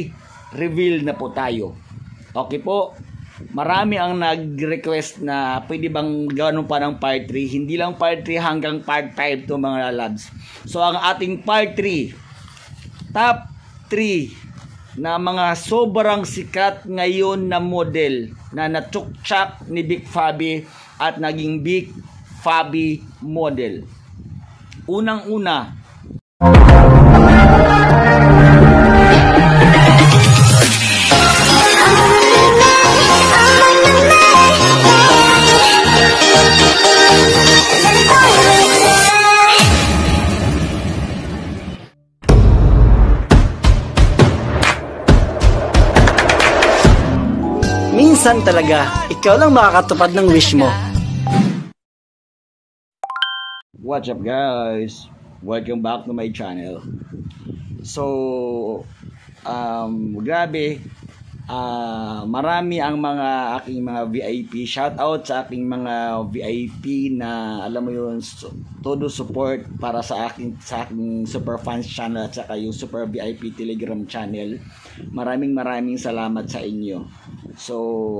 reveal na po tayo. Okay po, marami ang nag-request na pwede bang gano'n pa ng part 3. Hindi lang part 3 hanggang part 5 to mga labs. So ang ating part 3, top 3 na mga sobrang sikat ngayon na model na natsuktsak ni Big Fabi at naging Big Fabi model. Unang-una, minsan talaga, ikaw lang makakatupad ng wish mo. What's up guys? Welcome back to my channel. So, grabe, marami ang mga aking mga VIP. Shout out sa aking mga VIP na alam mo yun, todo support para sa aking super fans channel at saka yung super VIP Telegram channel. Maraming salamat sa inyo. So,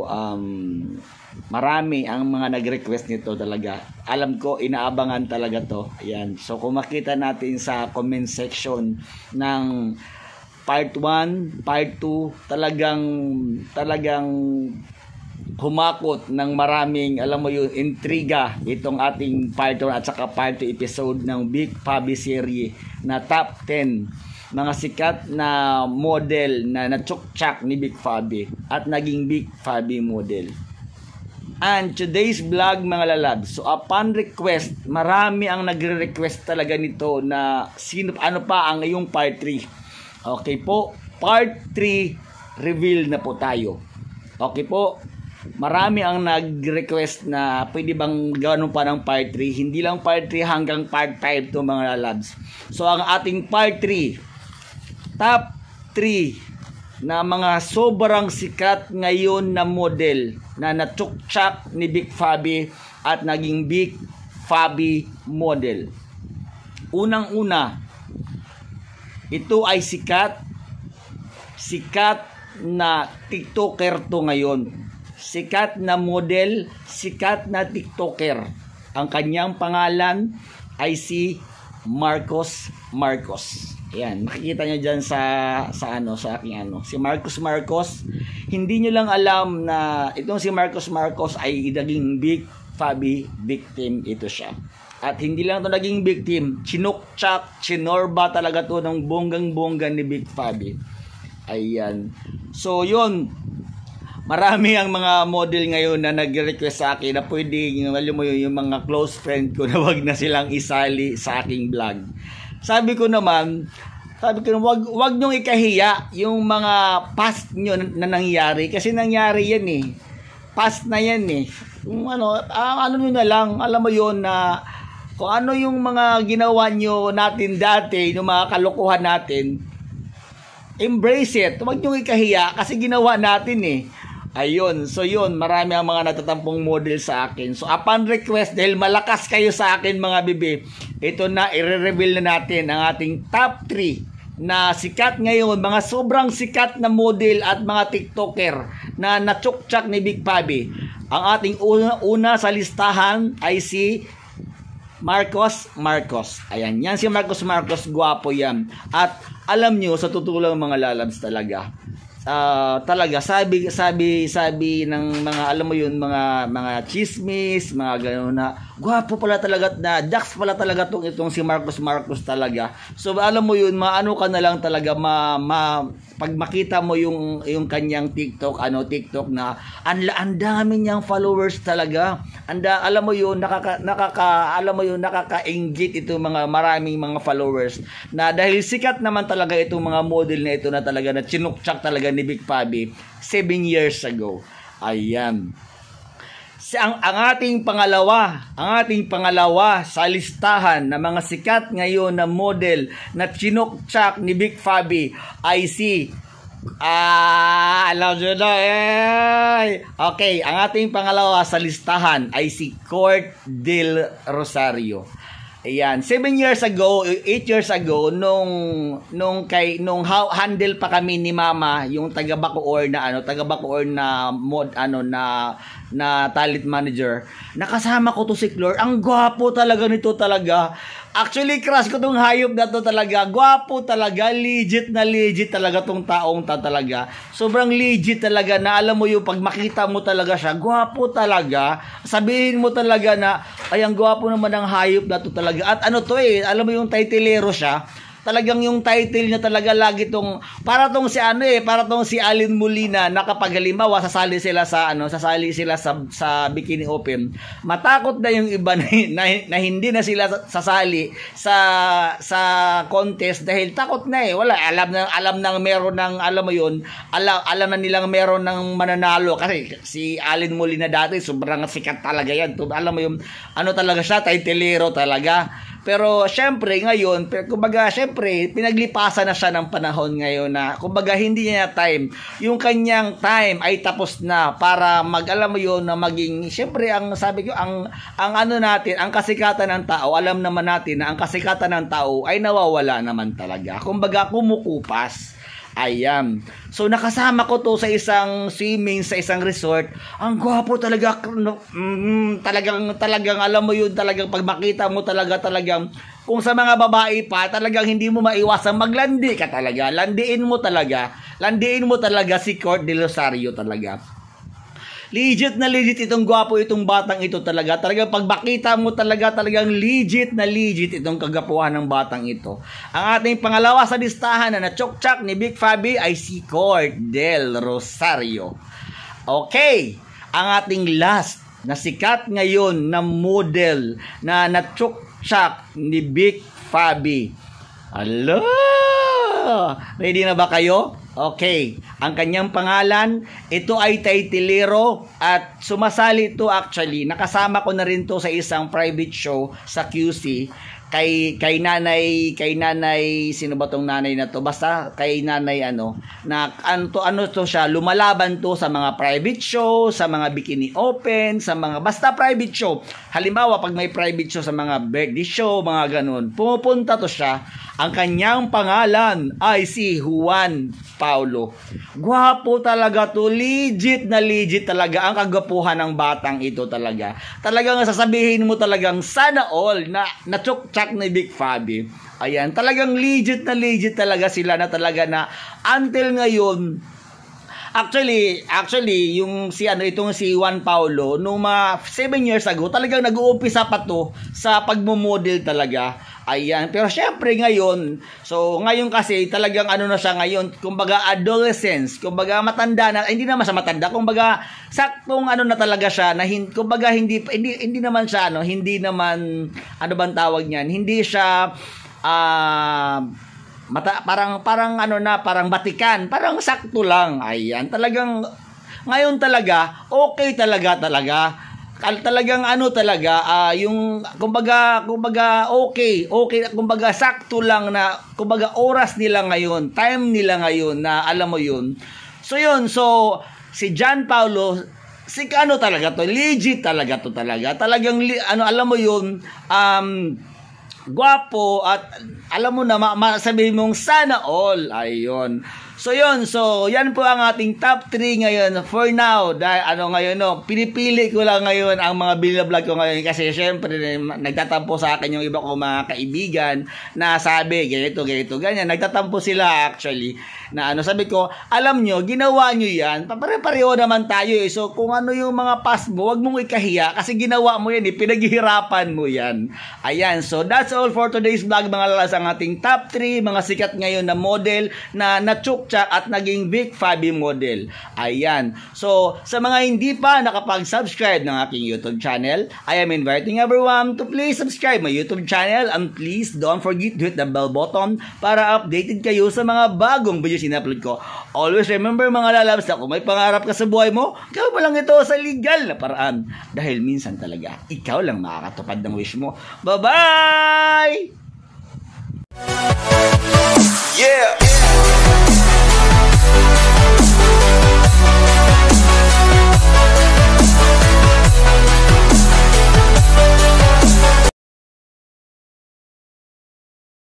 marami ang mga nag-request nito talaga. Alam ko, inaabangan talaga to. Ayan. So, kung makita natin sa comment section ng part 1, part 2, talagang humakot ng maraming, alam mo yun, intriga itong ating part 1 at saka part 2 episode ng Big Fabi series na top 10 mga sikat na model na natsuktsak ni Big Fabi at naging Big Fabi model. And today's vlog mga lalabs, so upon request, marami ang nagre-request talaga nito na ano pa ang iyong part 3. Okay po, part 3 reveal na po tayo. Okay po, marami ang nag-request na pwede bang gano'n pa ng part 3. Hindi lang part 3 hanggang part 5 to mga lalabs. So ang ating part 3, top 3 na mga sobrang sikat ngayon na model na natsuktsak ni Big Fabi at naging Big Fabi model. Unang-una, ito ay sikat na TikToker to ngayon. Sikat na model, sikat na TikToker. Ang kanyang pangalan ay si Marcos. Ayan, makikita nyo dyan sa aking si Marcos. Hindi nyo lang alam na itong si Marcos ay naging Big Fabi victim ito siya. At hindi lang ito naging victim, chinorba talaga to ng bonggang-bongga ni Big Fabi. Ayan. So yun, marami ang mga model ngayon na nag-request sa akin na pwedeng, alam mo yun, yung mga close friend ko na wag na silang isali sa aking vlog. Sabi ko wag nyong ikahiya yung mga past nyo na nangyari. Kasi nangyari yan eh. Past na yan eh. Kung ano nyo na lang, alam mo yun na kung ano yung mga ginawa nyo natin dati, yung mga kalokohan natin, embrace it. Wag nyong ikahiya kasi ginawa natin eh. Ayun, so yun, marami ang mga natatampong model sa akin. So upon request, dahil malakas kayo sa akin mga bibi, ito na, i-reveal na natin ang ating top 3 na sikat ngayon, mga sobrang sikat na model at mga TikToker na natsuktsak ni Big Fabi. Ang ating una sa listahan ay si Marcos. Ayan, yan si Marcos, gwapo yan. At alam nyo, sa tutulang mga lalabs talaga, talaga sabi ng mga, alam mo yun, mga chismis, mga gano'n na gwapo pala talaga, na Dax pala talaga itong si Marcos talaga. So alam mo yun, maano ka na lang talaga, pag makita mo yung kanyang TikTok na ang dami niyang followers talaga. Alam mo yun, nakaka-engage ito mga maraming mga followers na dahil sikat naman talaga itong mga model na ito na talaga na chinukchak talaga ni Big Fabi 7 years ago. Ayan. Ang ating pangalawa sa listahan na mga sikat ngayon na model na chinukchak ni Big Fabi ay si alam nyo na okay, ang ating pangalawa sa listahan ay si Court del Rosario. Ayan, 7 years ago, 8 years ago nung handle pa kami ni Mama, yung taga Bacoor na talent manager. Nakasama ko to si Clore. Ang gwapo talaga nito talaga. Actually, crush ko tong hayop na to talaga. Gwapo talaga, legit talaga tong taong talaga. Sobrang legit talaga na alam mo yung pag makita mo talaga siya, gwapo talaga. Sabihin mo talaga na, ay ang gwapo naman ng hayop na to talaga. At ano to alam mo yung titlero siya. Talagang yung title niya talaga lagi tong para tong si Alin Molina na kapag halimbawa sasali sila sa Bikini Open, matakot na yung iba na hindi na sila sasali sa contest dahil takot na wala alam na meron ng alam na nilang meron ng mananalo kasi si Alin Molina dati sobrang sikat talaga yan. Alam mo yung talaga siya, titlero talaga. Pero syempre ngayon, kumbaga syempre pinaglipasan na siya ng panahon ngayon na kumbaga hindi niya time. Yung kanyang time ay tapos na para alam mo yun na maging syempre ang sabi ko ang ang kasikatan ng tao, alam naman natin na ang kasikatan ng tao ay nawawala naman talaga. Kumbaga kumukupas. Ayan. So nakasama ko to sa isang swimming sa isang resort. Ang gwapo talaga. Talagang alam mo yun talagang pag makita mo talagang kung sa mga babae pa talagang hindi mo maiwasang maglandi ka talaga. Landiin mo talaga si Court de Rosario talaga. Legit itong gwapo itong batang ito talaga. Talagang pag makita mo talagang legit itong kagapuhan ng batang ito. Ang ating pangalawa sa listahan na na-chok-chak ni Big Fabi ay si Court del Rosario. Okay, ang ating last na sikat ngayon na model na na-chok-chak ni Big Fabi. Hello! Ready na ba kayo? Okay. Ang kanyang pangalan, ito ay titlero at sumasali ito actually. Nakasama ko na rin to sa isang private show sa QC. Kay nanay sino ba tong nanay na to? Basta kay nanay ano to siya, lumalaban to sa mga private show, sa mga Bikini Open, sa mga basta private show. Halimbawa pag may private show sa mga birthday show, mga ganun, pumupunta to siya. Ang kanyang pangalan ay si Juan Paulo. Gwapo talaga to, legit talaga ang kagwapuhan ng batang ito talaga. Talagang sasabihin mo talagang sana all na chok-chak ni Big Fabi. Ayan, talagang legit talaga sila na talaga na until ngayon. Actually, yung itong si Juan Paulo, nung 7 years ago, talagang nag-uumpisa pa to sa pagmo-model talaga. Ayan, pero syempre ngayon, ngayon kasi talagang na siya ngayon, kumbaga adolescence, kumbaga matanda na, hindi naman siya matanda, kumbaga saktong na talaga siya, na kumbaga hindi naman siya, hindi naman, bang tawag niyan, hindi siya, parang batikan, parang sakto lang. Ayan, talagang ngayon talaga okay talaga. Talagang yung kumbaga okay, kumbaga sakto lang na kumbaga oras nila ngayon, time nila ngayon na alam mo yun. So si Juan Paulo talaga to, legit talaga to talaga. Talagang alam mo yun, gwapo at alam mo na masabihin mong sana all. Ayun. So yan po ang ating top 3 ngayon for now. Dahil ngayon pinipili ko lang ngayon ang mga binablog ko ngayon kasi syempre nagtatampo sa akin yung iba ko mga kaibigan na sabi ganito ganyan. Nagtatampo sila actually na sabi ko, alam nyo, ginawa nyo yan, pare-pareho naman tayo So kung yung mga past mo, wag mong ikahiya kasi ginawa mo yan pinaghihirapan mo yan. Ayan, so that's all for today's vlog mga lalas, ang ating top 3 mga sikat ngayon na model na na-chok-chak at naging Big Fabi model. Ayan, so sa mga hindi pa nakapag-subscribe ng aking YouTube channel, I am inviting everyone to please subscribe my YouTube channel and please don't forget to hit the bell button para updated kayo sa mga bagong videos in-upload ko. Always remember mga lalabs na kung may pangarap ka sa buhay mo, gawin mo lang ito sa legal na paraan. Dahil minsan talaga, ikaw lang makakatupad ng wish mo. Bye-bye! Yeah!